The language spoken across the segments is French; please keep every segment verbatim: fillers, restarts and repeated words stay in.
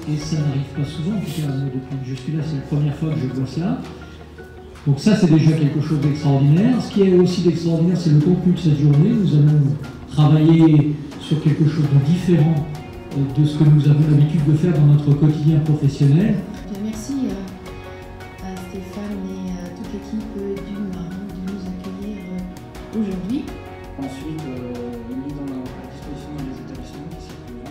et ça n'arrive pas souvent, en tout cas moi, depuis que je suis là, c'est la première fois que je vois cela. Donc ça, c'est déjà quelque chose d'extraordinaire. Ce qui est aussi d'extraordinaire, c'est le contenu de cette journée. Nous allons travailler sur quelque chose de différent de ce que nous avons l'habitude de faire dans notre quotidien professionnel. Bien, merci à, à Stéphane et à toute l'équipe du Marin de nous accueillir aujourd'hui. Ensuite, euh, mise en, à disposition des établissements qui s'y trouvent.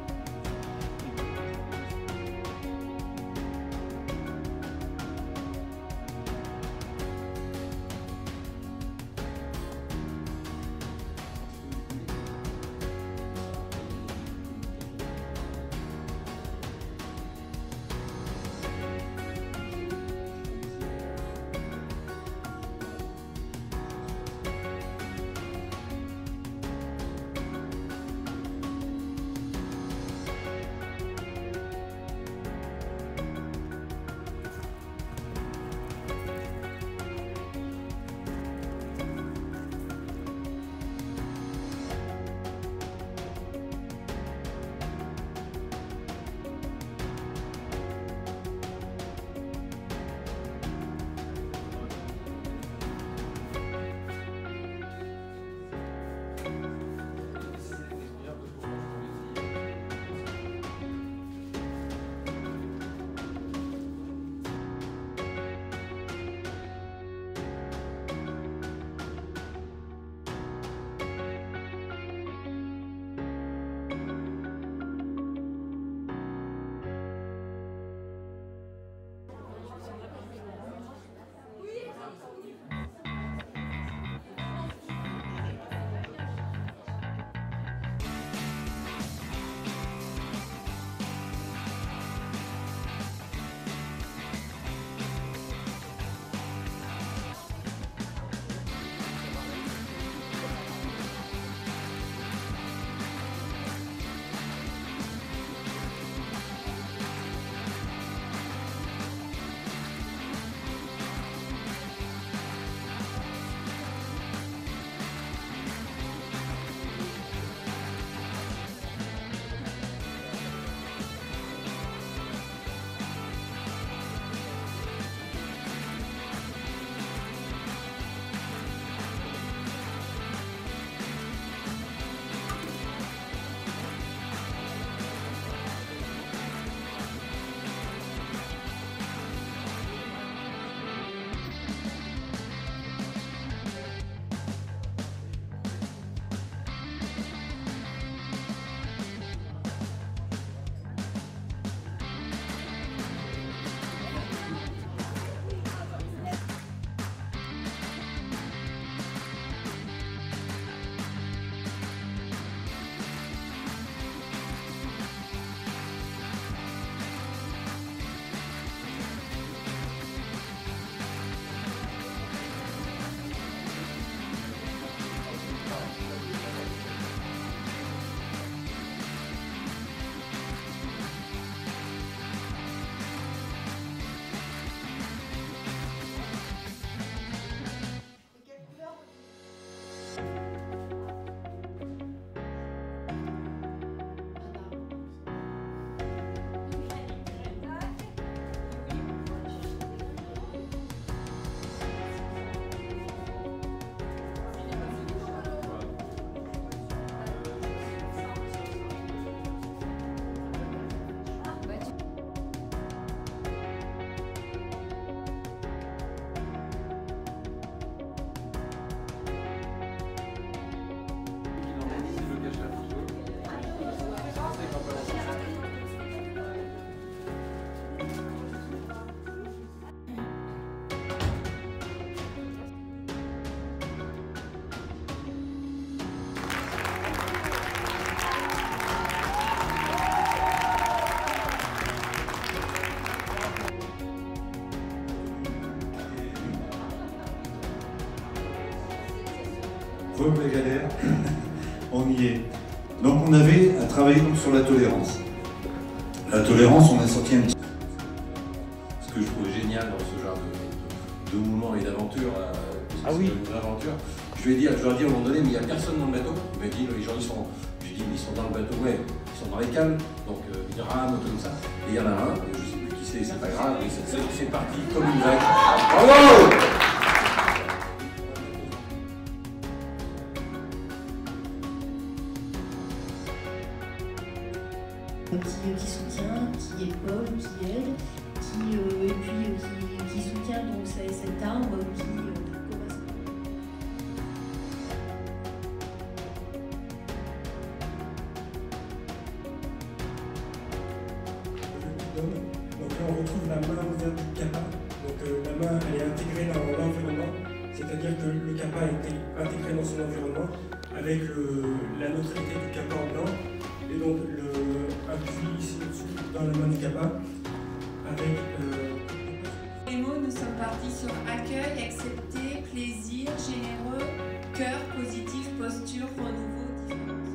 Rome les galères, on y est. Donc on avait à travailler donc, sur la tolérance. La tolérance, on a sorti un petit... Ce que je trouve génial dans ce genre de, de, de mouvement et d'aventure, euh, ah oui. une aventure, je lui ai dit, je leur ai dit à un moment donné, mais il n'y a personne dans le bateau. Il m'a dit, les gens ils sont, je lui ai dit, ils sont dans le bateau, ouais, ils sont dans les cales, donc euh, ils rament comme ça. Et il y en a un, je ne sais plus qui c'est, c'est pas grave, mais c'est parti comme une vague. Bravo! Qui, qui soutient, qui épaule, qui aide, qui, euh, et puis euh, qui, qui soutient donc cet arbre qui euh, correspond. Donc là on retrouve la main ouverte du kappa. Donc euh, la main elle est intégrée dans l'environnement, c'est-à-dire que le kappa est intégré dans son environnement avec le, la neutralité du kappa en blanc. Et donc le appui ici au-dessus dans la main du kappa avec euh... Les mots, nous sommes partis sur accueil, accepter, plaisir, généreux, cœur, positif, posture, renouveau, différence.